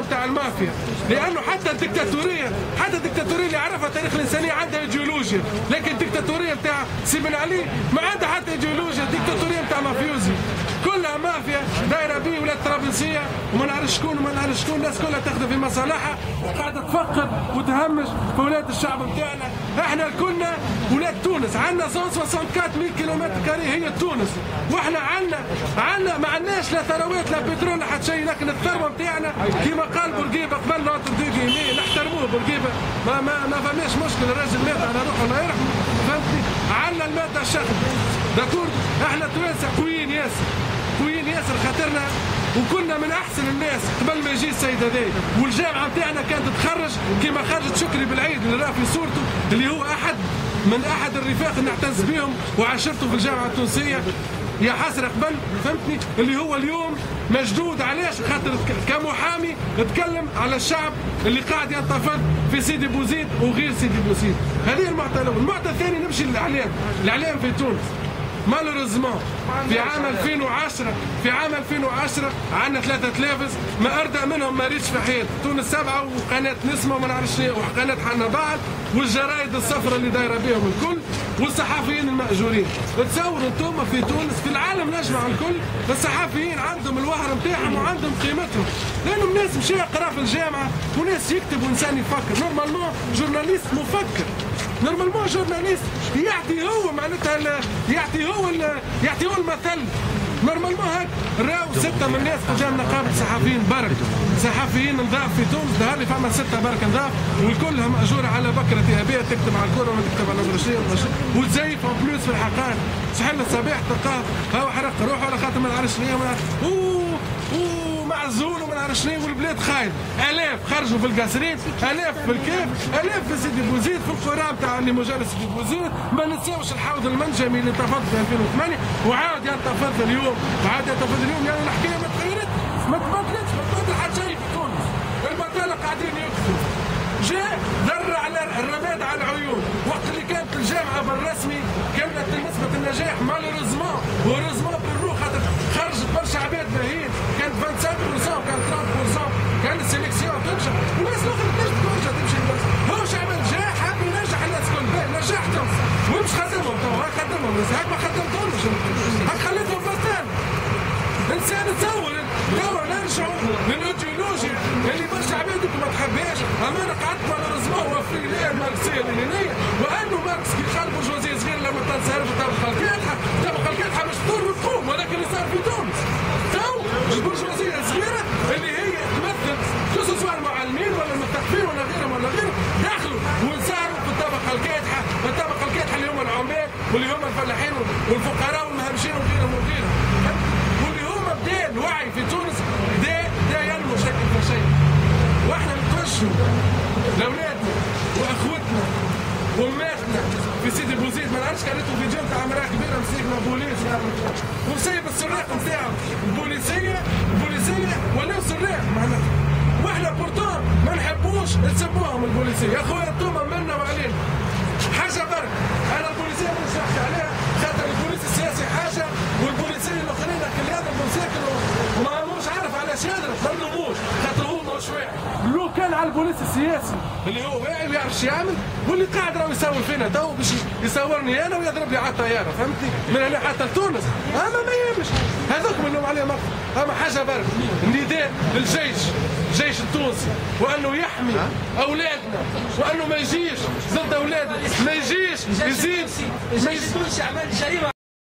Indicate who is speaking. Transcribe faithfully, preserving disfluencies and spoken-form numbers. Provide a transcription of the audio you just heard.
Speaker 1: نتاع المافيا، لانه حتى الدكتاتوريه حتى الدكتاتوريه اللي يعرفها تاريخ الانسانيه عندها ايديولوجيا، لكن الدكتاتوريه نتاع سي بن علي ما عندها حتى ايديولوجيا، الدكتاتوريه نتاع مافيوزي كلها مافيا دايره بيه ولاد طرابلسيه وما نعرف شكون وما نعرف شكون، الناس كلها تخدم في مصالحها وقاعده تفقد وتهمش في ولاد الشعب نتاعنا. احنا كلنا ولاد تونس، عندنا مئتين وأربعة وستين مية كيلومتر كاري هي تونس، واحنا عندنا عندنا ما عندناش لا ثروات لا بترول لا حتى شيء، لكن الثروه نتاعنا كما قال بورقيبه قبل نوتر ديغي نحترموه بورقيبه، ما ما ما فماش مشكل، الراجل مات على روحه الله يرحمه، فهمتني؟ عندنا الماده الشخص داكور، احنا توانسه قويين ياسر قويين ياسر خاطرنا وكنا من احسن الناس قبل ما يجي السيد هذايا، والجامعه نتاعنا كانت تخرج كما خرجت شكري بالعيد اللي راه في صورته اللي هو احد من احد الرفاق اللي نعتز بهم وعاشرته في الجامعه التونسيه يا حسره قبل، فهمتني؟ اللي هو اليوم مجدود علاش؟ خاطر كمحامي تكلم على الشعب اللي قاعد ينتفض في سيدي بوزيد وغير سيدي بوزيد. هذه المعطى الاول. المعطى الثاني نمشي للاعلام، الاعلام في تونس مالوريزمون في عام ألفين وعشرة في عام ألفين وعشرة عندنا ثلاثة تلافز ما أردأ منهم ما ريتش في حياته، تونس سبعة وقناة نسمة وما نعرفش وقناة حنا بعض والجرايد الصفراء اللي دايرة بهم الكل والصحفيين المأجورين. تصوروا انتم في تونس في العالم نجمع الكل الصحفيين عندهم الوهر نتاعهم وعندهم قيمتهم، لأنهم ناس مشى يقرا في الجامعة وناس يكتب وإنسان يفكر، نورمالمون جورناليست مفكر، نورمالمون جورناليست يعطي هو معناتها يعطي هو يعطي هو المثل، نورمالمون هيك. راهو ستة من الناس قدام نقابة صحفيين برك، صحفيين نضاف في تونس، ظهر لي فما ستة برك نضاف والكلها مأجورة على بكرة أبية تكتب على الكرة ولا تكتب على الغشية وتزيف بلوس في الحقائق، صحيح الصباح تلقاه هو حرق روحه ولا خاطر ما نعرفش شنو اوه اوه معزول وما نعرفش شنو والبلاد خايب، آلاف خرجوا في القصرين، آلاف في الكيف، آلاف في سيدي بوزيد في القرى نتاع اللي مجال سيدي بوزيد، ما ننساوش الحوض المنجمي اللي انتفض في ألفين وثمانية وعاد ينتفض اليوم، وعاد ينتفض اليوم، يعني الحكايه ما تغيرت ما تبدلتش ما تبدل حتى شيء في تونس، البطاله قاعدين يكثروا، جاء در على الرماد على العيون، وقت اللي كانت الجامعه بالرسمي كانت نسبه النجاح مالوريزمون وريزمون بالرو خاطر خرجت برشا عباد باهيين، كانت خمسة وعشرين بالمئة كانت ثلاثين بالمئة كان السيليكسيون تنجح، والناس الاخرى تنجح ترجع تمشي للناس، هو شعب جاء حاب ينجح الناس الكل، باهي نجحتهم ومش خدمهم تو هاك خدمهم بس هاك ما خدمتهمش، هاك خليتهم فستان، انسان تصور توا نرجعوا للايديولوجي اللي برشا عباد انتم ما تحبهاش، اما انا قعدت مالوريزمون وفريليه الماركسيه اللينيه، وانه ماركس كي خلى بورجوازيه صغيره لما تنسهر في الطبقه الكادحه، الطبقه الكادحه مش تضر وتقوم، ولكن اللي صار في تونس تو البورجوازيه الصغيره اللي هي تمثل خصوصا المعلمين ولا المثقفين ولا غيرهم ولا غيرهم دخلوا وانسهروا في الطبقه الكادحه، الطبقه الكادحه اللي هم العمال واللي هم الفلاحين والفقراء والمهمشين وغيرهم وغيرهم، واللي هم بدا الوعي في تونس دا دا ينمو شكل فشيء، واحنا نتوجهوا لاولادنا واخوتنا واماتنا في سيدي بوزيد، ما نعرفش كانت فيديو نتاع امراه كبيره مسيبنا بوليس ومسيب السراق نتاعو البوليسيه البوليسيه ولاو سراق معناتها، واحنا بورتون ما نحبوش نسبوهم البوليسيه، يا خويا انتوما منا وعلينا حاجه برك، انا البوليسيه ما نشرحش عليها خاطر البوليس السياسي حاجه والبوليسيه الاخرين اللي هذا المساكن وما مش عارف علاش يضرب ما نلوموش خاطر هو مش واعي، لو كان على البوليس السياسي اللي هو واعي ويعرف شو يعمل واللي قاعد راهو يصور فينا تو باش يصورني انا ويضرب لي على الطياره، فهمتني؟ من هنا حتى لتونس اما ما يهمش هذوك منهم عليه مقطع، اما حاجه برك النداء للجيش الجيش التونسي وانه يحمي اولادنا وانه ما يجيش ضد اولادنا، ما يجيش يزيد ما يجيش يعمل جريمه.